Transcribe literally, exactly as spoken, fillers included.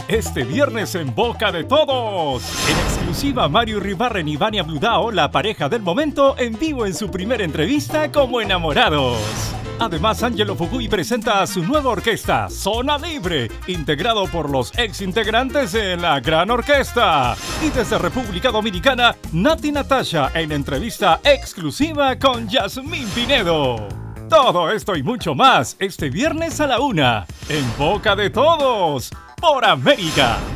Este viernes en boca de todos. En exclusiva, Mario Iribarren y Vania Bludao, la pareja del momento, en vivo en su primera entrevista como enamorados. Además, Angelo Fugui presenta a su nueva orquesta, Zona Libre, integrado por los ex integrantes de la Gran Orquesta. Y desde República Dominicana, Nati Natasha en entrevista exclusiva con Yasmín Pinedo. Todo esto y mucho más este viernes a la una, en boca de todos, por América.